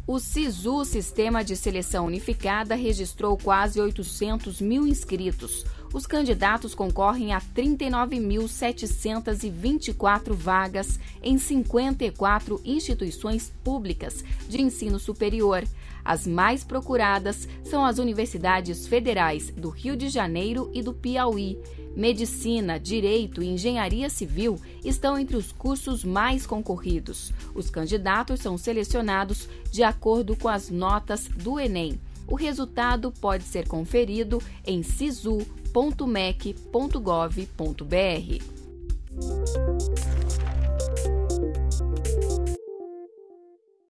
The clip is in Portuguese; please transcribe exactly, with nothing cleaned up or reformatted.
O SISU, Sistema de Seleção Unificada, registrou quase oitocentos mil inscritos. Os candidatos concorrem a trinta e nove mil setecentas e vinte e quatro vagas em cinquenta e quatro instituições públicas de ensino superior. As mais procuradas são as universidades federais do Rio de Janeiro e do Piauí. Medicina, Direito e Engenharia Civil estão entre os cursos mais concorridos. Os candidatos são selecionados de acordo com as notas do Enem. O resultado pode ser conferido em sisu ponto mec ponto gov ponto br.